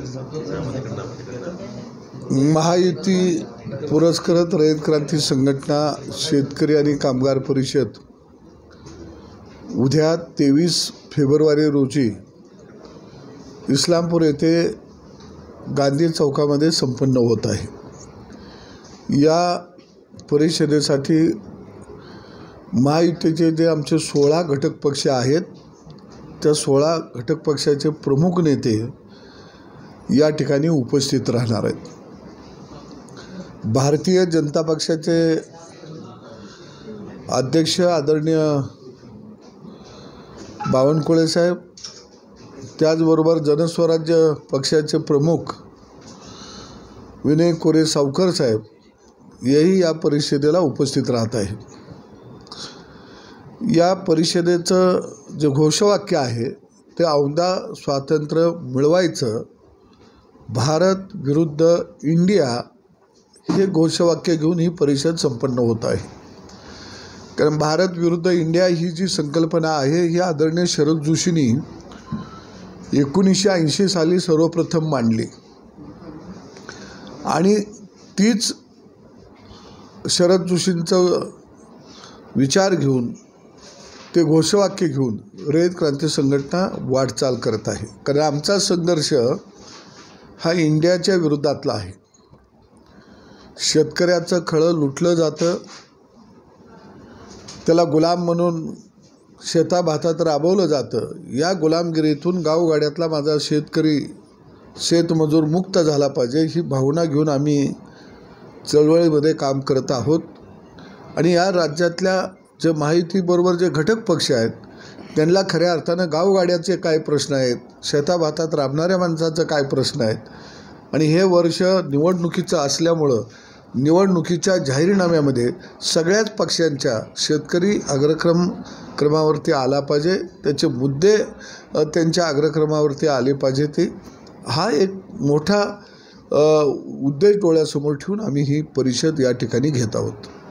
महायुती पुरस्कृत रयत क्रांती संघटना शेतकरी आणि कामगार परिषद उद्या 23 फेब्रुवारी रोजी इस्लामपूर येथे गांधी चौकामध्ये संपन्न होत आहे। या परिषदेसाठी महायुतीचे जे आमचे 16 घटक पक्ष आहेत त्या 16 घटक पक्षाचे प्रमुख नेते या ठिकाणी उपस्थित राहणार आहेत। भारतीय जनता पक्षाचे अध्यक्ष आदरणीय बावनकुळे साहेब, त्याचबरोबर जनस्वराज्य पक्षाचे प्रमुख विनय कोरे सावकर साहेब हेही या परिषदेला उपस्थित राहत आहे। या परिषदेचं जे घोषवाक्य आहे ते औंधा स्वातंत्र्य मिळवायचं, भारत विरुद्ध इंडिया हे घोषवाक्य घेऊन ही परिषद संपन्न होत आहे। कारण भारत विरुद्ध इंडिया ही जी संकल्पना आहे ही आदरणीय शरद जोशींनी 1980 साली सर्वप्रथम मांडली आणि तीच शरद जोशींचं विचार घेऊन ते घोषवाक्य घेऊन रयत क्रांती संघटना वाटचाल करत आहे। कारण आमचा संघर्ष हा इंडियाच्या विरोधातला आहे। शेतकऱ्याचं खळं लुटलं जातं, त्याला गुलाम म्हणून शेताभातात राबवलं जातं। या गुलामगिरीतून गावगाड्यातला माझा शेतकरी शेतमजूर मुक्त झाला पाहिजे ही भावना घेऊन आम्ही चळवळीमध्ये काम करत आहोत। आणि या राज्यातल्या जे महायुतीबरोबर जे घटक पक्ष आहेत त्यांना खऱ्या अर्थानं गावगाड्याचे काय प्रश्न आहेत, शेताभातात राबणाऱ्या माणसाचं काय प्रश्न आहेत। आणि हे वर्ष निवडणुकीचं असल्यामुळं निवडणुकीच्या जाहीरनाम्यामध्ये सगळ्याच पक्षांच्या शेतकरी क्रमावरती आला पाहिजे, त्याचे मुद्दे त्यांच्या अग्रक्रमावरती आले पाहिजे। ते हा एक मोठा उद्देश डोळ्यासमोर ठेवून आम्ही ही परिषद या ठिकाणी घेत आहोत।